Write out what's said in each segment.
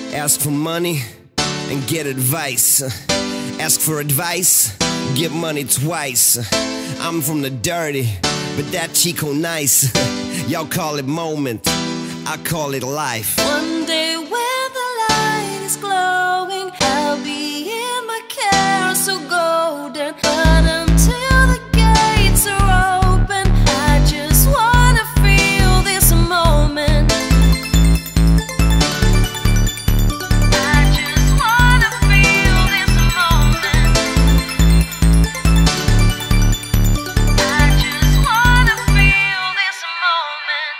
Ask for money and get advice. Ask for advice, get money twice. I'm from the dirty, but that Chico nice. Y'all call it moment, I call it life. One day when the light is glowing, I'll be in my car so golden. But until the gates are open, I just wanna feel this moment. I just wanna feel this moment. I just wanna feel this moment.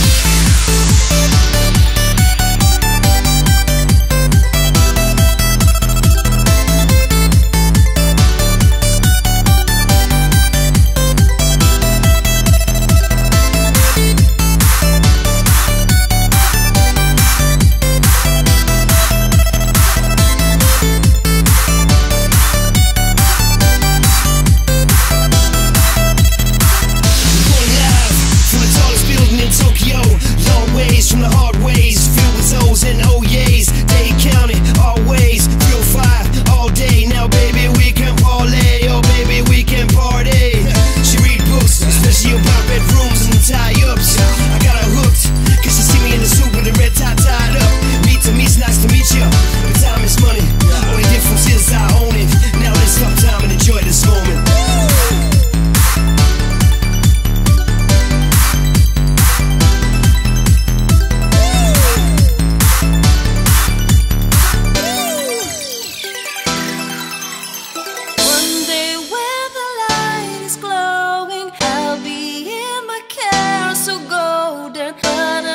From the hard ways, filled with O's and oh yeas. They count it always, feel fire all day. Now baby we can parlay, oh baby we can party. She read books, especially about bedrooms and tie-ups. I got her hooked, cause she see me in the suit with the red tie tied up. Meet to meet's nice to meet you, but time is money. Only difference is I own it. Now let's stop time and enjoy this moment.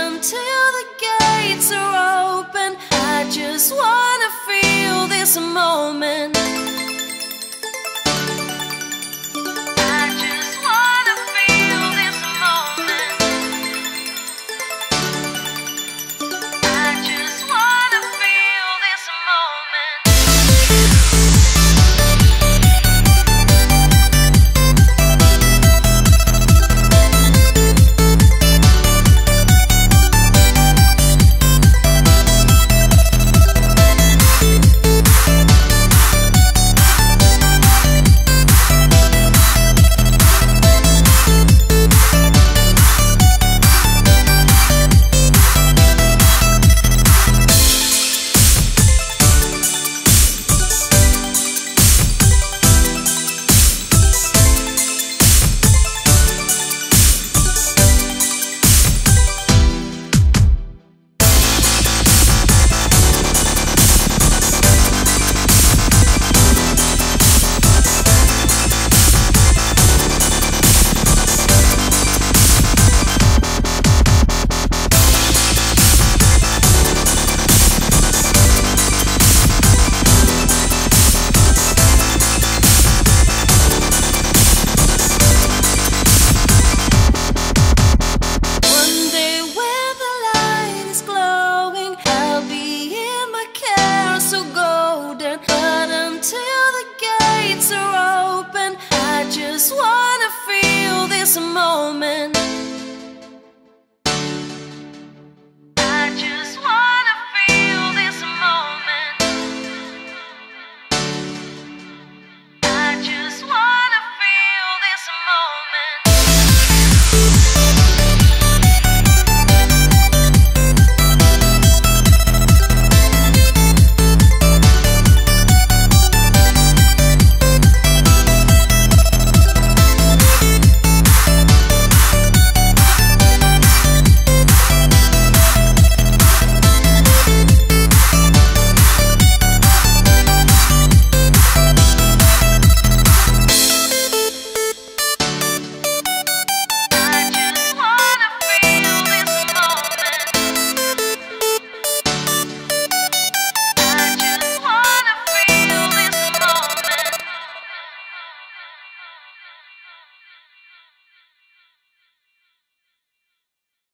Just wanna feel this moment.